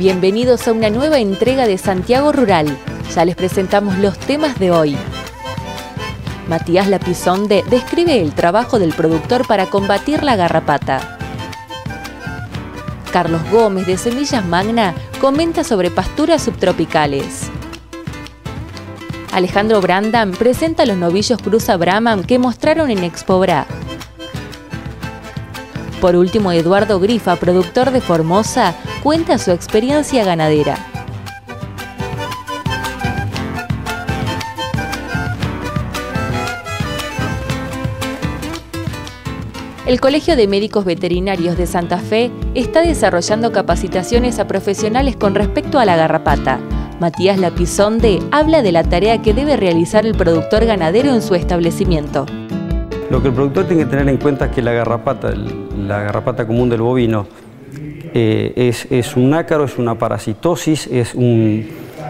Bienvenidos a una nueva entrega de Santiago Rural. Ya les presentamos los temas de hoy. Matías Lapizonde describe el trabajo del productor para combatir la garrapata. Carlos Gómez de Semillas Magna comenta sobre pasturas subtropicales. Alejandro Brandam presenta los novillos Cruza Brahman que mostraron en Expobra. Por último, Eduardo Grifa, productor de Formosa, cuenta su experiencia ganadera. El Colegio de Médicos Veterinarios de Santa Fe está desarrollando capacitaciones a profesionales con respecto a la garrapata. Matías Lapizonde habla de la tarea que debe realizar el productor ganadero en su establecimiento. Lo que el productor tiene que tener en cuenta es que la garrapata común del bovino, es un ácaro, es una parasitosis, es un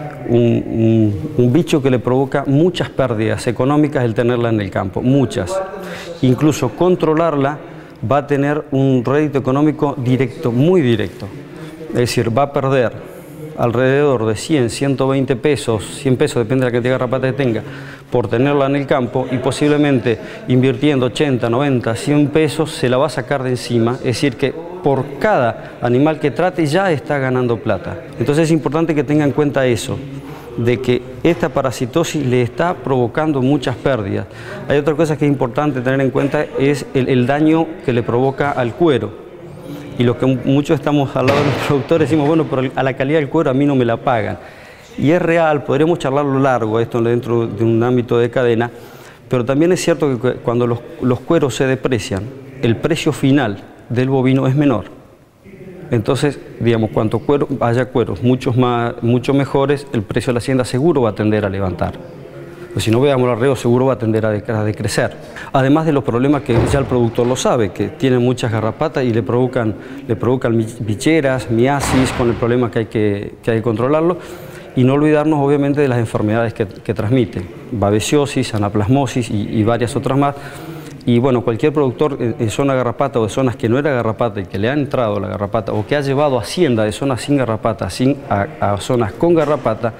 bicho que le provoca muchas pérdidas económicas el tenerla en el campo, muchas. Incluso controlarla va a tener un rédito económico directo, muy directo. Es decir, va a perder alrededor de 100, 120 pesos, 100 pesos, depende de la cantidad de garrapata que tenga, por tenerla en el campo, y posiblemente invirtiendo 80, 90, 100 pesos se la va a sacar de encima. Es decir, que por cada animal que trate ya está ganando plata. Entonces es importante que tenga en cuenta eso, de que esta parasitosis le está provocando muchas pérdidas. Hay otra cosa que es importante tener en cuenta, es el daño que le provoca al cuero. Y lo que muchos estamos al lado de los productores decimos, bueno, pero a la calidad del cuero a mí no me la pagan. Y es real, podríamos charlarlo largo, esto dentro de un ámbito de cadena, pero también es cierto que cuando los cueros se deprecian, el precio final del bovino es menor. Entonces, digamos, cuanto haya cueros mucho mejores, el precio de la hacienda seguro va a tender a levantar. Pues si no veamos el arreo, seguro va a tender a decrecer. Además de los problemas que ya el productor lo sabe, que tiene muchas garrapatas y le provocan bicheras, miasis, con el problema que hay que controlarlo. Y no olvidarnos, obviamente, de las enfermedades que transmiten, babesiosis, anaplasmosis y varias otras más. Y bueno, cualquier productor en zona garrapata o de zonas que no era garrapata y que le ha entrado la garrapata o que ha llevado hacienda de zonas sin garrapata a zonas con garrapata,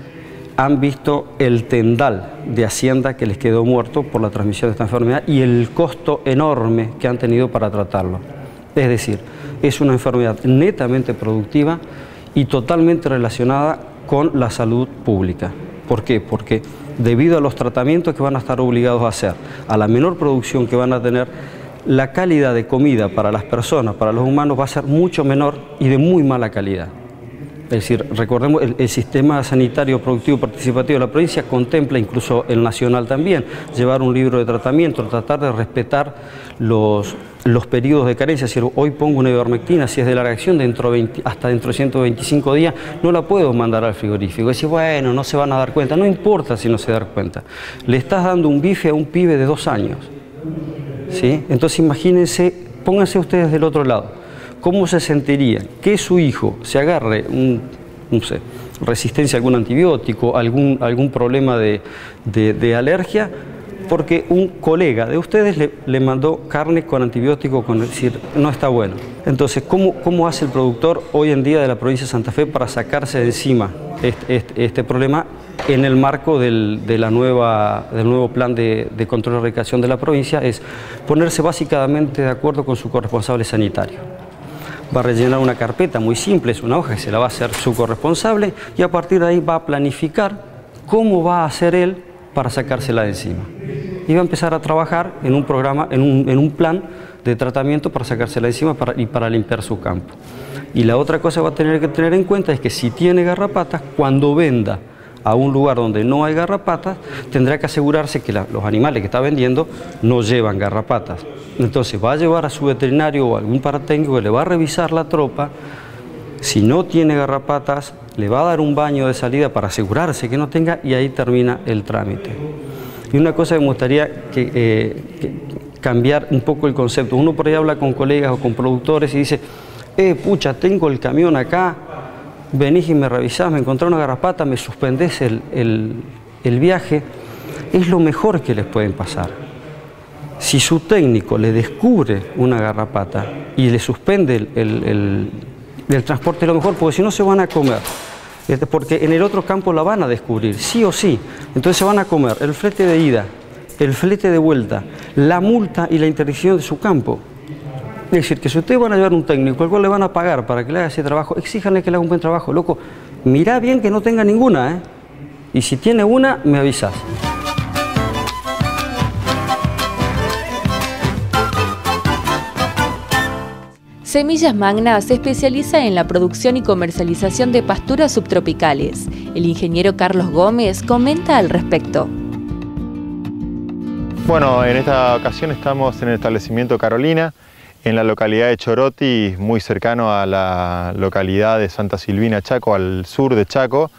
han visto el tendal de hacienda que les quedó muerto por la transmisión de esta enfermedad y el costo enorme que han tenido para tratarlo. Es decir, es una enfermedad netamente productiva y totalmente relacionada con la salud pública. ¿Por qué? Porque debido a los tratamientos que van a estar obligados a hacer, a la menor producción que van a tener, la calidad de comida para las personas, para los humanos, va a ser mucho menor y de muy mala calidad. Es decir, recordemos, el sistema sanitario productivo participativo de la provincia contempla, incluso el nacional también, llevar un libro de tratamiento, tratar de respetar los periodos de carencia. Si hoy pongo una ivermectina, si es de larga acción, hasta dentro de 125 días, no la puedo mandar al frigorífico. Decir, bueno, no se van a dar cuenta. No importa si no se dan cuenta. Le estás dando un bife a un pibe de 2 años. ¿Sí? Entonces imagínense, pónganse ustedes del otro lado. ¿Cómo se sentiría que su hijo se agarre, no sé, resistencia a algún antibiótico, algún problema de alergia, porque un colega de ustedes le mandó carne con antibiótico, es decir, no está bueno? Entonces, ¿cómo hace el productor hoy en día de la provincia de Santa Fe para sacarse de encima este problema en el marco del nuevo plan de control y erradicación de la provincia? Es ponerse básicamente de acuerdo con su corresponsable sanitario. Va a rellenar una carpeta muy simple, es una hoja que se la va a hacer su corresponsable, y a partir de ahí va a planificar cómo va a hacer él para sacársela de encima. Y va a empezar a trabajar en un programa, en un plan de tratamiento para sacársela de encima y para limpiar su campo. Y la otra cosa que va a tener que tener en cuenta es que si tiene garrapatas, cuando venda a un lugar donde no hay garrapatas, tendrá que asegurarse que los animales que está vendiendo no llevan garrapatas. Entonces va a llevar a su veterinario o algún paratécnico que le va a revisar la tropa. Si no tiene garrapatas, le va a dar un baño de salida para asegurarse que no tenga, y ahí termina el trámite. Y una cosa que me gustaría cambiar un poco el concepto. Uno por ahí habla con colegas o con productores y dice, pucha, tengo el camión acá, venís y me revisás, me encontré una garrapata, me suspendés el viaje. Es lo mejor que les pueden pasar. Si su técnico le descubre una garrapata y le suspende El transporte es lo mejor, porque si no se van a comer. Porque en el otro campo la van a descubrir, sí o sí. Entonces se van a comer el flete de ida, el flete de vuelta, la multa y la interdicción de su campo. Es decir, que si ustedes van a llevar un técnico al cual le van a pagar para que le haga ese trabajo, exíjanle que le haga un buen trabajo. Loco, mirá bien que no tenga ninguna, ¿eh? Y si tiene una, me avisas. Semillas Magna se especializa en la producción y comercialización de pasturas subtropicales. El ingeniero Carlos Gómez comenta al respecto. Bueno, en esta ocasión estamos en el establecimiento Carolina, en la localidad de Choroti, muy cercano a la localidad de Santa Silvina, Chaco, al sur de Chaco.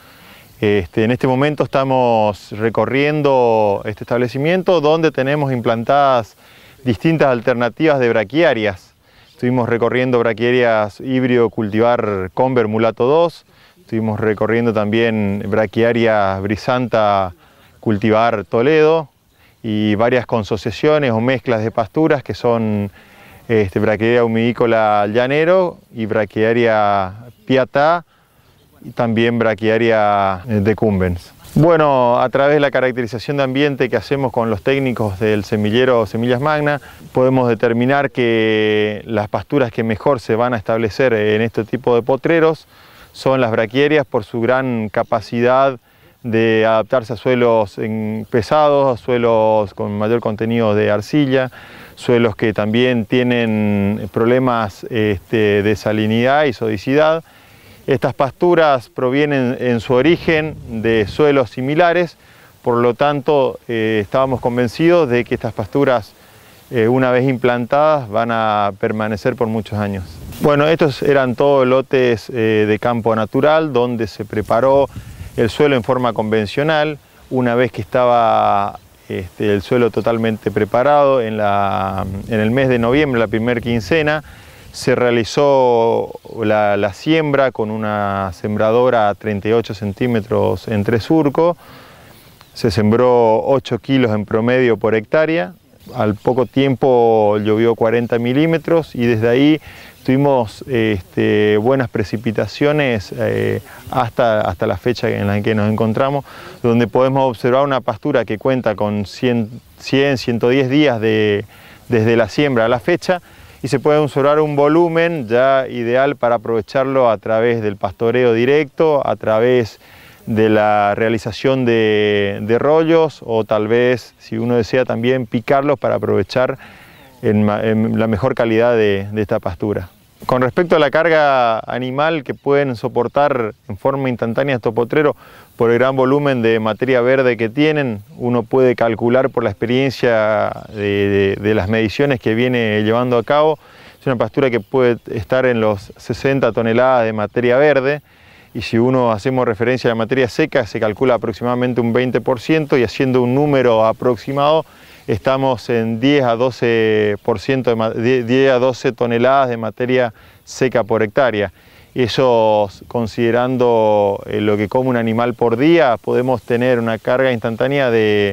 En este momento estamos recorriendo este establecimiento donde tenemos implantadas distintas alternativas de braquiarias. Estuvimos recorriendo braquiarias híbrido cultivar Conver Mulato 2, estuvimos recorriendo también braquiaria Brisanta cultivar Toledo y varias consociaciones o mezclas de pasturas que son braquiaria humidícola Llanero y braquiaria Piatá y también braquiaria Decumbens. Bueno, a través de la caracterización de ambiente que hacemos con los técnicos del semillero Semillas Magna, podemos determinar que las pasturas que mejor se van a establecer en este tipo de potreros son las braquiarias por su gran capacidad de adaptarse a suelos pesados, a suelos con mayor contenido de arcilla, suelos que también tienen problemas de salinidad y sodicidad. Estas pasturas provienen en su origen de suelos similares, por lo tanto estábamos convencidos de que estas pasturas una vez implantadas van a permanecer por muchos años. Bueno, estos eran todos lotes de campo natural donde se preparó el suelo en forma convencional. Una vez que estaba el suelo totalmente preparado en el mes de noviembre, la primera quincena, se realizó la siembra con una sembradora a 38 centímetros entre surco. Se sembró 8 kilos en promedio por hectárea. Al poco tiempo llovió 40 milímetros y desde ahí tuvimos buenas precipitaciones hasta la fecha en la que nos encontramos, donde podemos observar una pastura que cuenta con 110 días desde la siembra a la fecha, y se puede observar un volumen ya ideal para aprovecharlo a través del pastoreo directo, a través de la realización de rollos o tal vez, si uno desea, también picarlos para aprovechar en la mejor calidad de esta pastura. Con respecto a la carga animal que pueden soportar en forma instantánea estos potreros por el gran volumen de materia verde que tienen, uno puede calcular por la experiencia de las mediciones que viene llevando a cabo. Es una pastura que puede estar en los 60 toneladas de materia verde, y si uno hacemos referencia a la materia seca se calcula aproximadamente un 20%, y haciendo un número aproximado estamos en 10 a 12 toneladas de materia seca por hectárea. Eso, considerando lo que come un animal por día, podemos tener una carga instantánea de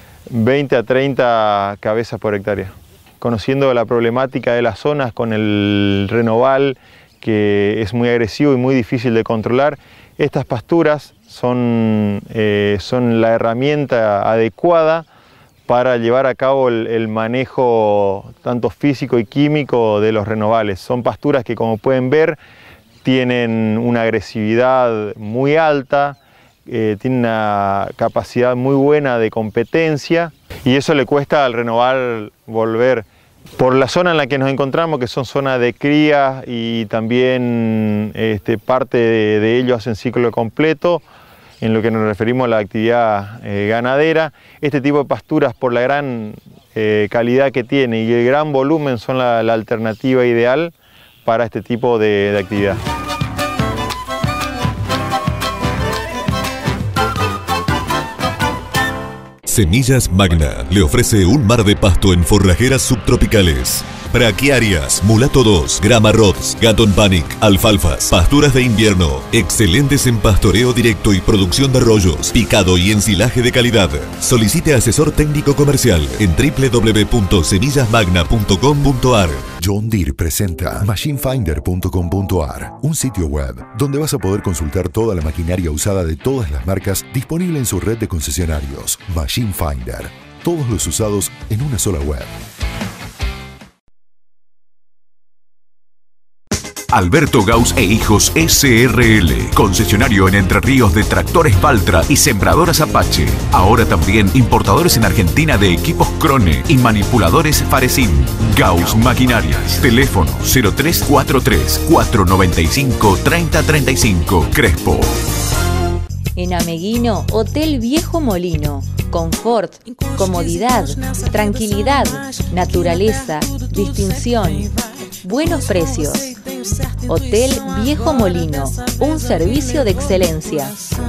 20 a 30 cabezas por hectárea. Conociendo la problemática de las zonas con el renoval, que es muy agresivo y muy difícil de controlar, estas pasturas son la herramienta adecuada para llevar a cabo el manejo tanto físico y químico de los renovales. Son pasturas que, como pueden ver, tienen una agresividad muy alta, tienen una capacidad muy buena de competencia, y eso le cuesta al renoval volver. Por la zona en la que nos encontramos, que son zonas de cría y también parte de ellos hacen ciclo completo, en lo que nos referimos a la actividad ganadera, este tipo de pasturas, por la gran calidad que tiene y el gran volumen, son la alternativa ideal para este tipo de actividad. Semillas Magna le ofrece un mar de pasto en forrajeras subtropicales. Braquiarias, Mulato 2, Grama Rods, Gatton Panic, alfalfas, pasturas de invierno, excelentes en pastoreo directo y producción de rollos, picado y ensilaje de calidad. Solicite asesor técnico comercial en www.semillasmagna.com.ar. John Deere presenta machinefinder.com.ar, un sitio web donde vas a poder consultar toda la maquinaria usada de todas las marcas disponible en su red de concesionarios. Machine Finder, todos los usados en una sola web. Alberto Gauss e Hijos SRL, concesionario en Entre Ríos de tractores Valtra y sembradoras Apache. Ahora también importadores en Argentina de equipos Krone y manipuladores Farecin. Gauss Maquinarias. Teléfono 0343 495 3035 Crespo. En Ameguino, Hotel Viejo Molino. Confort, comodidad, tranquilidad, naturaleza, distinción, buenos precios. Hotel Viejo Molino, un servicio de excelencia.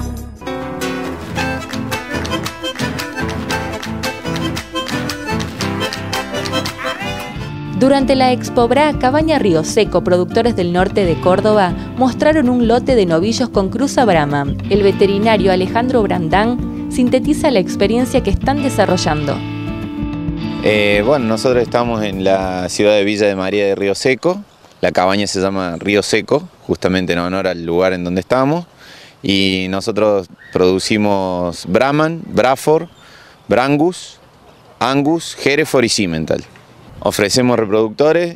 Durante la Expobra Cabaña Río Seco, productores del norte de Córdoba mostraron un lote de novillos con cruza Brahman. El veterinario Alejandro Brandán sintetiza la experiencia que están desarrollando. Bueno, nosotros estamos en la ciudad de Villa de María de Río Seco. La cabaña se llama Río Seco, justamente en honor al lugar en donde estamos. Y nosotros producimos Brahman, Braford, Brangus, Angus, Hereford y Simmental. Ofrecemos reproductores,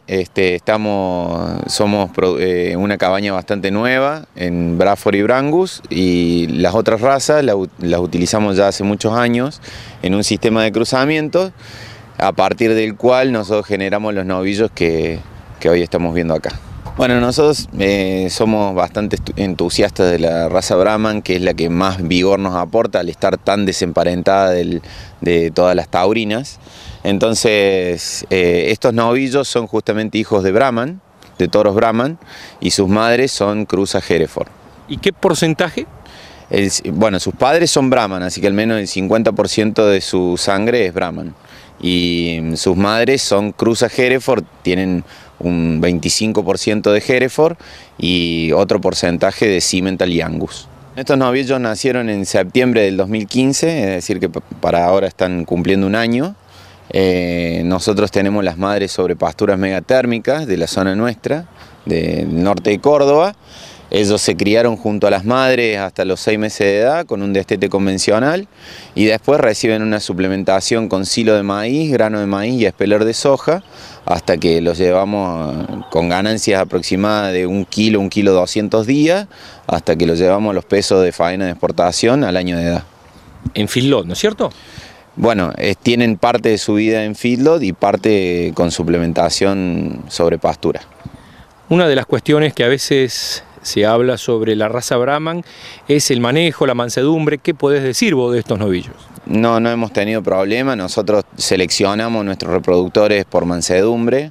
somos una cabaña bastante nueva en Braford y Brangus, y las otras razas las utilizamos ya hace muchos años en un sistema de cruzamiento, a partir del cual nosotros generamos los novillos que hoy estamos viendo acá. Bueno, nosotros somos bastante entusiastas de la raza Brahman, que es la que más vigor nos aporta al estar tan desemparentada de todas las taurinas. Entonces, estos novillos son justamente hijos de Brahman, de toros Brahman, y sus madres son cruzas Hereford. ¿Y qué porcentaje? Bueno, sus padres son Brahman, así que al menos el 50% de su sangre es Brahman. Y sus madres son cruzas Hereford, tienen un 25% de Hereford y otro porcentaje de Simmental y Angus. Estos novillos nacieron en septiembre del 2015, es decir que para ahora están cumpliendo un año. Nosotros tenemos las madres sobre pasturas megatérmicas de la zona nuestra, del norte de Córdoba. Ellos se criaron junto a las madres hasta los 6 meses de edad con un destete convencional y después reciben una suplementación con silo de maíz, grano de maíz y espeler de soja hasta que los llevamos con ganancias aproximadas de 1 kilo, 1 kilo 200 días, hasta que los llevamos a los pesos de faena de exportación al año de edad. En feedlot, ¿no es cierto? Bueno, tienen parte de su vida en feedlot y parte con suplementación sobre pastura. Una de las cuestiones que a veces se habla sobre la raza Brahman es el manejo, la mansedumbre. ¿Qué podés decir vos de estos novillos? No hemos tenido problema. Nosotros seleccionamos nuestros reproductores por mansedumbre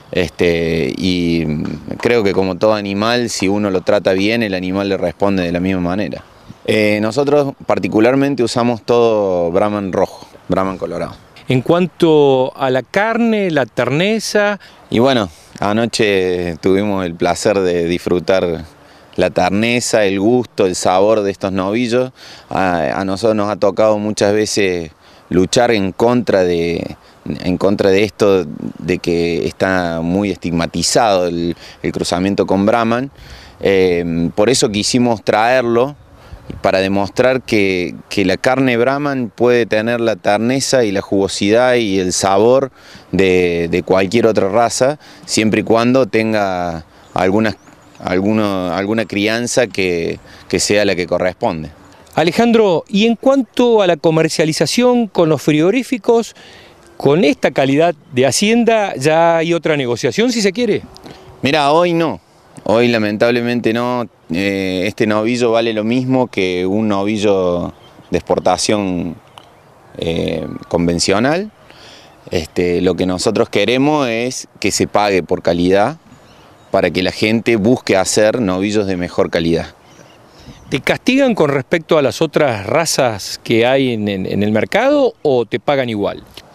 y creo que como todo animal, si uno lo trata bien, el animal le responde de la misma manera. Nosotros particularmente usamos todo Brahman rojo, Brahman colorado. En cuanto a la carne, la terneza... Y bueno, anoche tuvimos el placer de disfrutar la terneza, el gusto, el sabor de estos novillos. A nosotros nos ha tocado muchas veces luchar en contra de esto, de que está muy estigmatizado el cruzamiento con Brahman. Por eso quisimos traerlo, para demostrar que la carne Brahman puede tener la terneza y la jugosidad y el sabor de cualquier otra raza, siempre y cuando tenga alguna crianza que sea la que corresponde. Alejandro, y en cuanto a la comercialización con los frigoríficos, con esta calidad de hacienda, ¿ya hay otra negociación si se quiere? Mira, hoy no. Hoy lamentablemente no. Este novillo vale lo mismo que un novillo de exportación convencional. Lo que nosotros queremos es que se pague por calidad para que la gente busque hacer novillos de mejor calidad. ¿Te castigan con respecto a las otras razas que hay en el mercado o te pagan igual?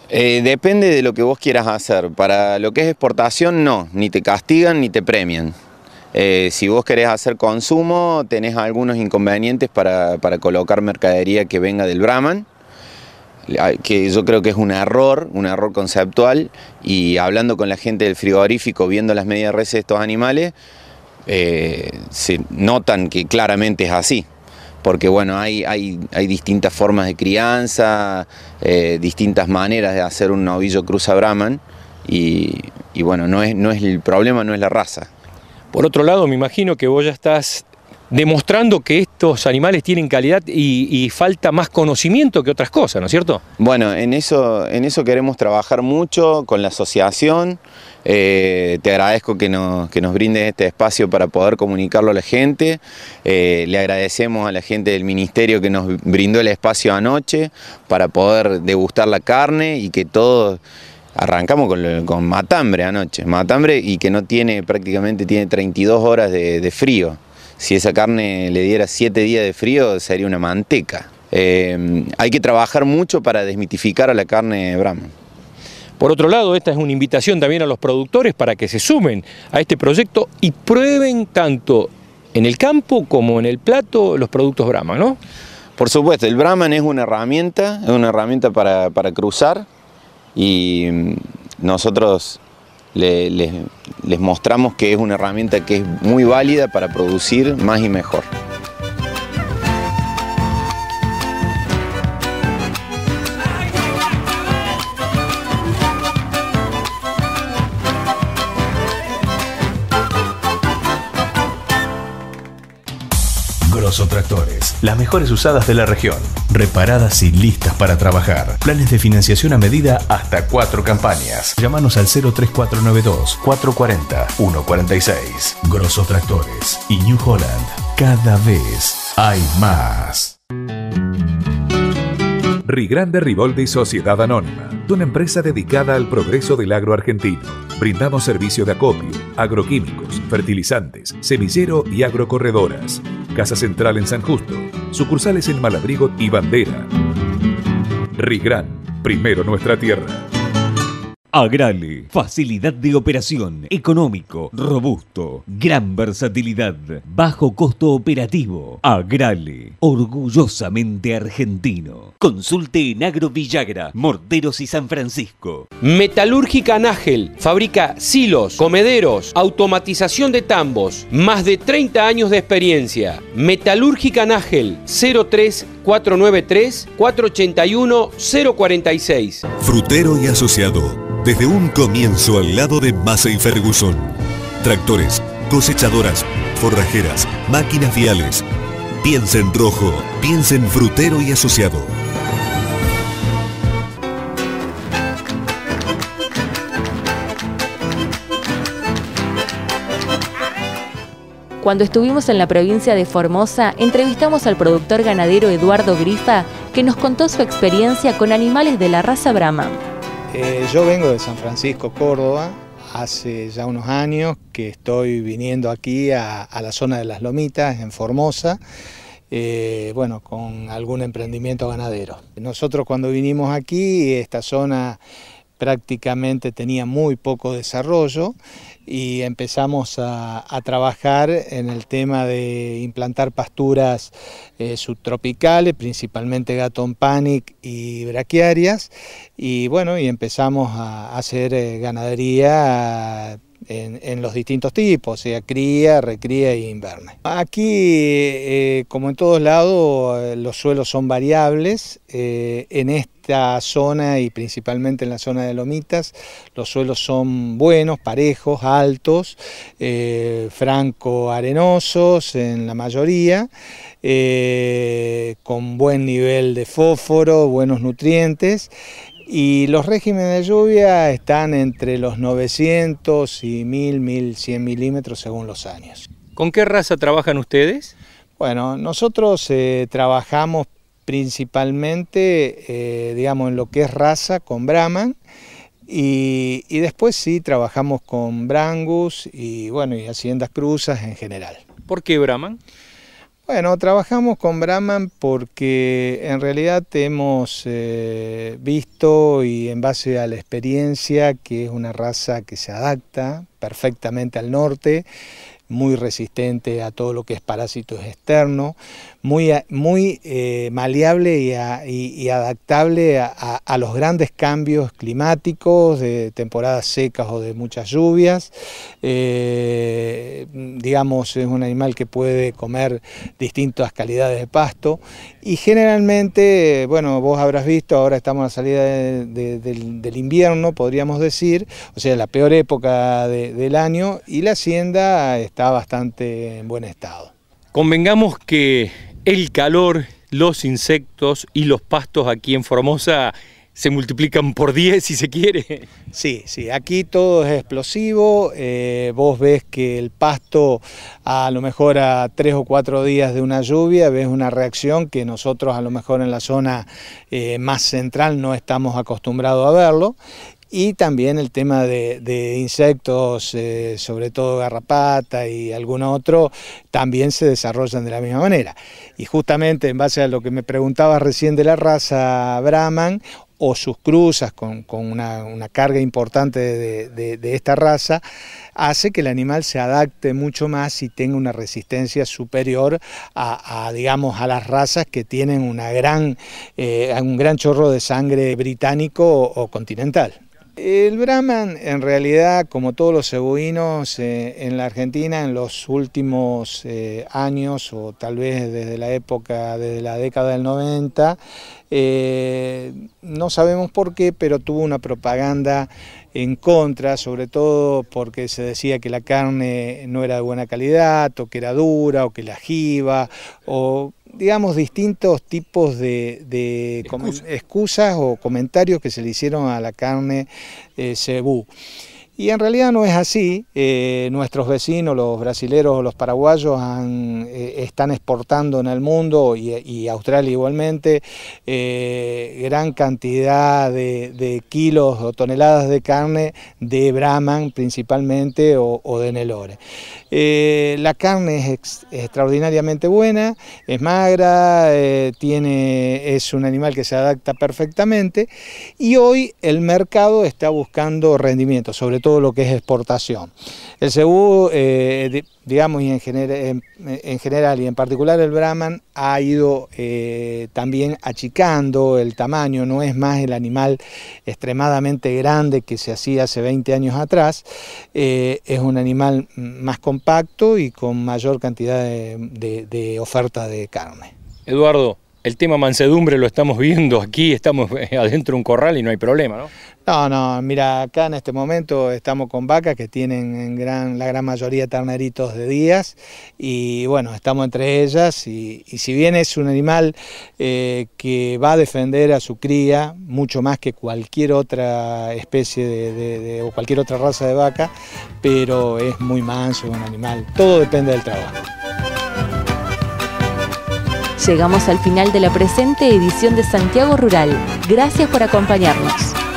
Depende de lo que vos quieras hacer. Para lo que es exportación, no, ni te castigan ni te premian. Si vos querés hacer consumo, tenés algunos inconvenientes para colocar mercadería que venga del Brahman, que yo creo que es un error conceptual, y hablando con la gente del frigorífico, viendo las medidas reses de estos animales, se notan que claramente es así. Porque bueno, hay distintas formas de crianza, distintas maneras de hacer un novillo cruza Brahman, y bueno, no es el problema, no es la raza. Por otro lado, me imagino que vos ya estás demostrando que estos animales tienen calidad y falta más conocimiento que otras cosas, ¿no es cierto? Bueno, en eso queremos trabajar mucho con la asociación. Te agradezco que nos brindes este espacio para poder comunicarlo a la gente. Le agradecemos a la gente del ministerio que nos brindó el espacio anoche para poder degustar la carne, y que todos arrancamos con matambre anoche, matambre, y que prácticamente tiene 32 horas de frío. Si esa carne le diera 7 días de frío, sería una manteca. Hay que trabajar mucho para desmitificar a la carne Brahman. Por otro lado, esta es una invitación también a los productores para que se sumen a este proyecto y prueben tanto en el campo como en el plato los productos Brahman, ¿no? Por supuesto, el Brahman es una herramienta para cruzar, y nosotros les mostramos que es una herramienta que es muy válida para producir más y mejor. Grosso Tractores, las mejores usadas de la región, reparadas y listas para trabajar. Planes de financiación a medida hasta 4 campañas. Llámanos al 03492 440 146. Grosso Tractores y New Holland, cada vez hay más. Rigrande Riboldi Sociedad Anónima, una empresa dedicada al progreso del agro argentino. Brindamos servicio de acopio, agroquímicos, fertilizantes, semillero y agrocorredoras. Casa central en San Justo, sucursales en Malabrigo y Bandera. Rigran, primero nuestra tierra. Agrale, facilidad de operación, económico, robusto, gran versatilidad, bajo costo operativo. Agrale, orgullosamente argentino. Consulte en Agro Villagra, Morteros y San Francisco. Metalúrgica Nájel, fabrica silos, comederos, automatización de tambos, más de 30 años de experiencia. Metalúrgica Nájel, 03493 481 046. Frutero y asociado. Desde un comienzo al lado de Massey Ferguson. Tractores, cosechadoras, forrajeras, máquinas viales. Piensa en rojo, piensa en Frutero y asociado. Cuando estuvimos en la provincia de Formosa, entrevistamos al productor ganadero Eduardo Grifa, que nos contó su experiencia con animales de la raza Brahman. Yo vengo de San Francisco, Córdoba. Hace ya unos años que estoy viniendo aquí a la zona de Las Lomitas, en Formosa, bueno, con algún emprendimiento ganadero. Nosotros cuando vinimos aquí, esta zona prácticamente tenía muy poco desarrollo, y empezamos a trabajar en el tema de implantar pasturas subtropicales, principalmente Gatton Panic y braquiarias, y bueno, y empezamos a hacer ganadería en los distintos tipos, o sea, cría, recría e inverne. Aquí, como en todos lados, los suelos son variables. En esta zona, y principalmente en la zona de Lomitas, los suelos son buenos, parejos, altos, franco-arenosos en la mayoría, con buen nivel de fósforo, buenos nutrientes. Y los regímenes de lluvia están entre los 900 y 1000, 1100 milímetros según los años. ¿Con qué raza trabajan ustedes? Bueno, nosotros trabajamos principalmente, digamos, en lo que es raza con Brahman, y después sí trabajamos con Brangus y, bueno, y haciendas cruzas en general. ¿Por qué Brahman? Bueno, trabajamos con Brahman porque en realidad hemos visto, y en base a la experiencia, que es una raza que se adapta perfectamente al norte, muy resistente a todo lo que es parásitos externos, muy maleable y adaptable a los grandes cambios climáticos, de temporadas secas o de muchas lluvias. Digamos, es un animal que puede comer distintas calidades de pasto y generalmente, bueno, vos habrás visto, ahora estamos a la salida del invierno, podríamos decir, o sea, la peor época del año, y la hacienda está bastante en buen estado. Convengamos que el calor, los insectos y los pastos aquí en Formosa se multiplican por 10 si se quiere. Sí, aquí todo es explosivo, vos ves que el pasto a lo mejor a 3 o 4 días de una lluvia, ves una reacción que nosotros a lo mejor en la zona más central no estamos acostumbrados a verlo. Y también el tema de insectos, sobre todo garrapata y algún otro, también se desarrollan de la misma manera. Y justamente en base a lo que me preguntabas recién de la raza Brahman, o sus cruzas con una carga importante de esta raza, hace que el animal se adapte mucho más y tenga una resistencia superior digamos, a las razas que tienen un gran chorro de sangre británico o continental. El Brahman, en realidad, como todos los cebuinos en la Argentina, en los últimos años, o tal vez desde la década del 90, no sabemos por qué, pero tuvo una propaganda en contra, sobre todo porque se decía que la carne no era de buena calidad, o que era dura, o que la jiba, o digamos distintos tipos de excusas o comentarios que se le hicieron a la carne cebú. Y en realidad no es así. Nuestros vecinos, los brasileros o los paraguayos, están exportando en el mundo, y Australia igualmente, gran cantidad de kilos o toneladas de carne de Brahman principalmente, o de Nelore. La carne es extraordinariamente buena, es magra, es un animal que se adapta perfectamente, y hoy el mercado está buscando rendimiento, sobre todo lo que es exportación. El cebú, digamos, y en general y en particular el Brahman, ha ido también achicando el tamaño, no es más el animal extremadamente grande que se hacía hace 20 años atrás, es un animal más compacto y con mayor cantidad de oferta de carne. Eduardo, el tema mansedumbre lo estamos viendo aquí, estamos adentro de un corral y no hay problema, ¿no? No, mira, acá en este momento estamos con vacas que tienen la gran mayoría terneritos de días, y bueno, estamos entre ellas, y si bien es un animal que va a defender a su cría mucho más que cualquier otra especie o cualquier otra raza de vaca, pero es muy manso, un animal, todo depende del trabajo. Llegamos al final de la presente edición de Santiago Rural. Gracias por acompañarnos.